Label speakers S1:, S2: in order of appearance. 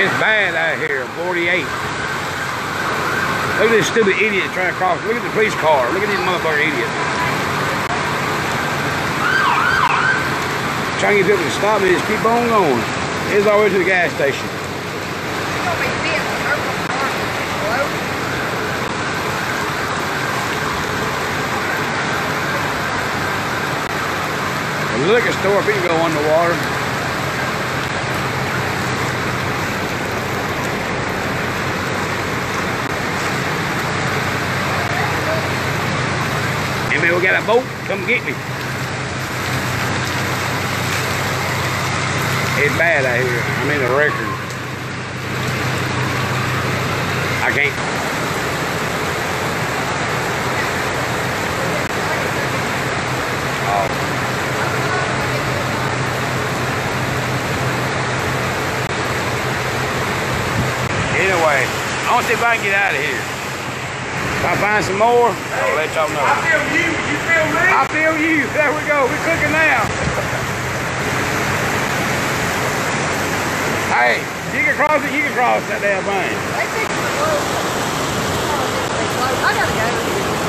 S1: It's bad out here, 48. Look at this stupid idiot trying to cross. Look at the police car. Look at these motherfucking idiots. Trying to get people to stop me, just keep on going. It's all the way to the gas station. The liquor store, people go underwater. Hey man, we got a boat, come get me. It's bad out here. I'm in a record. I can't. Oh. Anyway, I want to see if I can get out of here. If I find some more, I'll let y'all know.
S2: I feel you. You feel me?
S1: I feel you. There we go. We're cooking now. Hey, you can cross it. You can cross that damn thing.
S3: I gotta go.